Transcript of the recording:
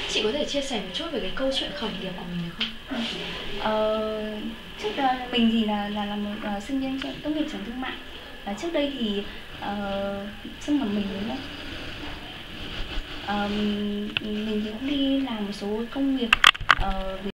Chị có thể chia sẻ một chút về cái câu chuyện khởi nghiệp của mình được không? Trước đó mình thì là một sinh viên tốt nghiệp trường thương mại. Trước đây thì xong là mình đúng không? Mình thì cũng đi làm một số công việc về